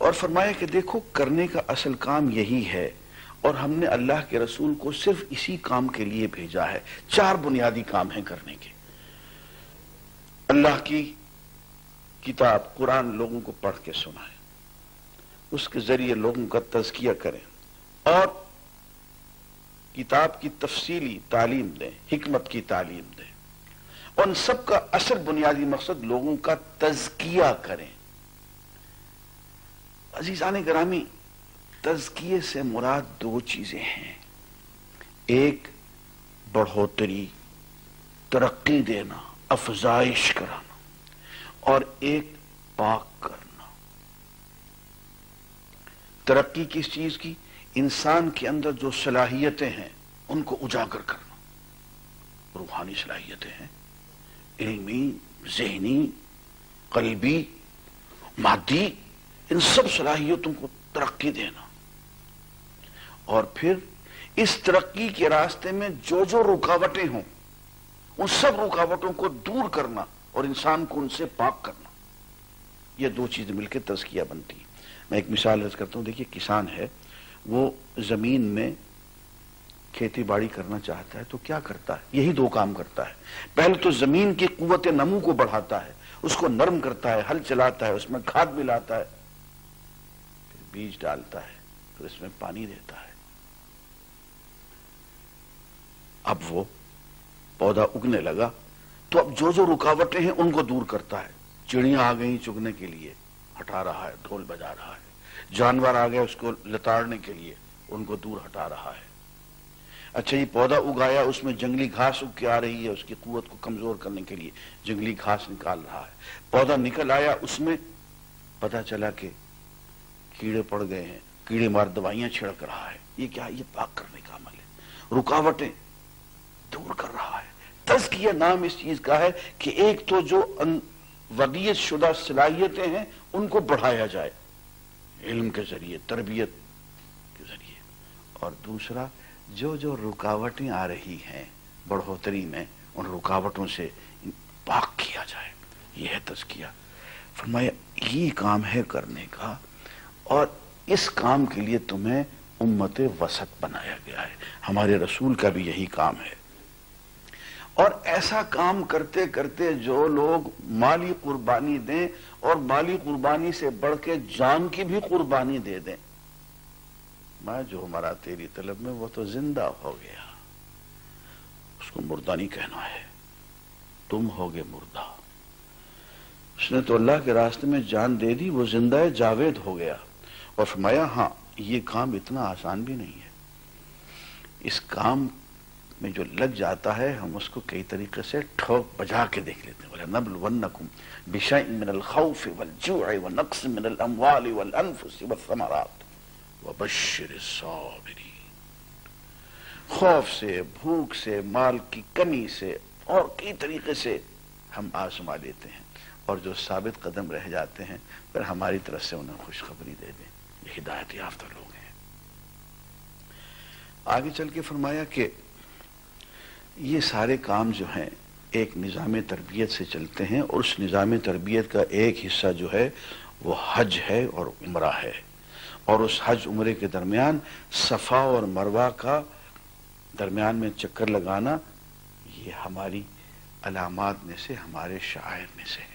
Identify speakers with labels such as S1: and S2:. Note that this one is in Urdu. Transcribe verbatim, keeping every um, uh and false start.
S1: اور فرمایا کہ دیکھو کرنے کا اصل کام یہی ہے، اور ہم نے اللہ کے رسول کو صرف اسی کام کے لیے بھیجا ہے۔ چار بنیادی کام ہیں کرنے کے۔ اللہ کی کتاب قرآن لوگوں کو پڑھ کے سنائیں، اس کے ذریعے لوگوں کا تزکیہ کریں، اور کتاب کی تفصیلی تعلیم دیں، حکمت کی تعلیم دیں۔ ان سب کا اصل بنیادی مقصد لوگوں کا تزکیہ کریں۔ عزیزان گرامی، تزکیے سے مراد دو چیزیں ہیں، ایک بڑھوتری، ترقی دینا، افزائش کرانا، اور ایک پاک کرنا۔ ترقی کس چیز کی؟ انسان کے اندر جو صلاحیتیں ہیں ان کو اجاگر کرنا۔ روحانی صلاحیتیں ہیں، علمی، ذہنی، قلبی، مادی، ان سب صلاحیتوں کو ترقی دینا، اور پھر اس ترقی کے راستے میں جو جو رکاوٹیں ہوں ان سب رکاوٹوں کو دور کرنا اور انسان کو ان سے پاک کرنا۔ یہ دو چیزیں مل کے تزکیہ بنتی ہیں۔ میں ایک مثال عرض کرتا ہوں۔ دیکھیے کسان ہے، وہ زمین میں کھیتی باڑی کرنا چاہتا ہے تو کیا کرتا ہے؟ یہی دو کام کرتا ہے۔ پہلے تو زمین کی قوت نمو کو بڑھاتا ہے، اس کو نرم کرتا ہے، ہل چلاتا ہے، اس میں کھاد ملاتا ہے، پھر بیج ڈالتا ہے، پھر اس میں پانی دیتا ہے۔ اب وہ پودا اگنے لگا تو اب جو جو رکاوٹیں ہیں ان کو دور کرتا ہے۔ چڑیاں آ گئیں چگنے کے لیے، ہٹا رہا ہے، ڈھول بجا رہا ہے۔ جانور آ گئے اس کو لتاڑنے کے لیے، ان کو دور ہٹا رہا ہے۔ اچھا یہ پودا اگایا، اس میں جنگلی گھاس اگ کے آ رہی ہے، اس کی قوت کو کمزور کرنے کے لیے جنگلی گھاس نکال رہا ہے۔ پودا نکل آیا، اس میں پتا چلا کہ کیڑے پڑ گئے ہیں، کیڑے مار دوائیاں چھڑک رہا ہے۔ یہ کیا؟ یہ پاک کرنے کا عمل ہے، رکاوٹیں دور کر رہا ہے۔ تزکیہ نام اس چیز کا ہے کہ ایک تو جو وضعیت شدہ صلاحیتیں ہیں ان کو بڑھایا جائے علم کے ذریعے، تربیت کے ذریعے، اور دوسرا جو جو رکاوٹیں آ رہی ہیں بڑھوتری میں ان رکاوٹوں سے پاک کیا جائے۔ یہ ہے تزکیہ۔ فرمایا یہ کام ہے کرنے کا، اور اس کام کے لیے تمہیں امت وسط بنایا گیا ہے۔ ہمارے رسول کا بھی یہی کام ہے۔ اور ایسا کام کرتے کرتے جو لوگ مالی قربانی دیں، اور مالی قربانی سے بڑھ کے جان کی بھی قربانی دے دیں، میں جو ہمارا تیری طلب میں وہ تو زندہ ہو گیا، اس کو مردہ نہیں کہنا ہے، تم ہوگے مردہ۔ اس نے تو اللہ کے راستے میں جان دے دی، وہ زندہ جاوید ہو گیا۔ اور فرمایا ہاں یہ کام اتنا آسان بھی نہیں ہے، اس کام میں جو لگ جاتا ہے ہم اس کو کئی طریقے سے ٹھوک بجا کے دیکھ لیتے ہیں۔ وَلَنَبْلُوَنَّكُمْ بِشَيْءٍ مِّنَ الْخَوْفِ وَالْجُوعِ وَنَقْصٍ مِّنَ الْأَمْوَالِ وَالْأَنفُسِ وَالثَّمَرَاتِ وَبَشِّرِ الصَّابِرِينَ۔ خوف سے، بھوک سے، مال کی کمی سے، اور کئی طریقے سے ہم آزما لیتے ہیں، اور جو ثابت قدم رہ جاتے ہیں پھر ہماری طرف سے انہیں خوشخبری دے دیں، یہ ہدایت یافتہ لوگ ہیں۔ آگے چل کے فرمایا کہ یہ سارے کام جو ہیں ایک نظام تربیت سے چلتے ہیں، اور اس نظام تربیت کا ایک حصہ جو ہے وہ حج ہے اور عمرہ ہے، اور اس حج عمرے کے درمیان صفا اور مروہ کا درمیان میں چکر لگانا یہ ہماری علامات میں سے، ہمارے شعائر میں سے ہے۔